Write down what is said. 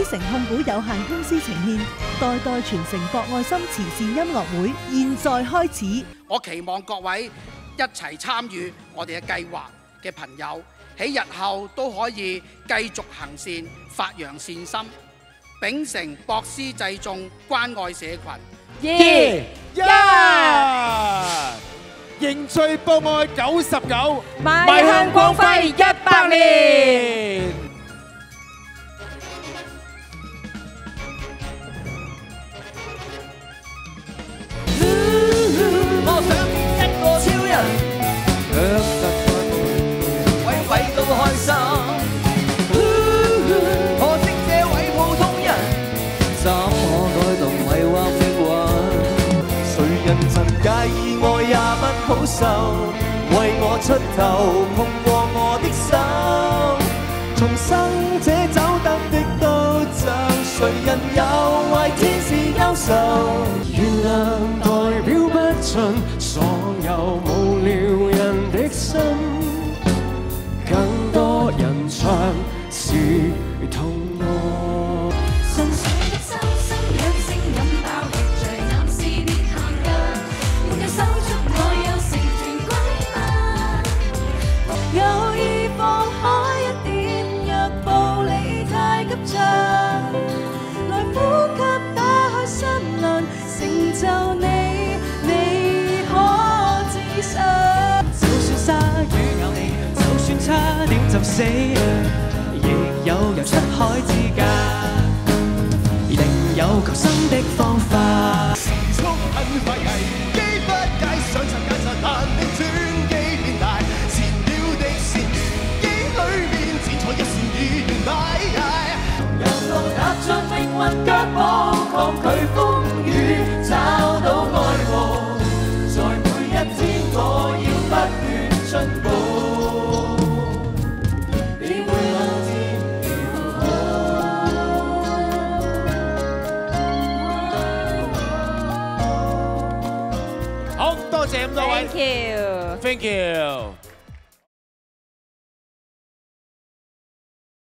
城控股有限公司呈獻代代傳承博愛心慈善音樂會，現在開始。 我期望各位一齊參與我哋嘅計劃嘅朋友，喺日後都可以繼續行善，發揚善心，秉承博施濟眾，關愛社群。 2、1，凝聚博愛99，邁向光輝100年。 我想變一個超人，卻實在位位都開心。可惜這位普通人，怎可改動迷惑命運？誰人曾介意我也不好受，為我出頭碰過我的手，重生這走得的都像誰人有為天使憂愁？原諒代表不盡所有無聊人的心，更多人唱是痛愛。 純粹的心聲兩聲飲飽亦醉，男士別行近，沒有手足我有成團閨蜜，有意放開一點，若步你太急着，來呼吸打開心輪，成就你可自信。 就算鯊魚咬你，就算差點就死，亦有游出海之間，另有求生的方法。時速很快危機不解，想尋間實但令轉機變大，前了的線原機裏面剪錯一線已完敗。由路踏進命運腳步，抗拒風雨，找到愛慕，在每一天我要不斷進步。 好多謝咁多位 ，Thank you。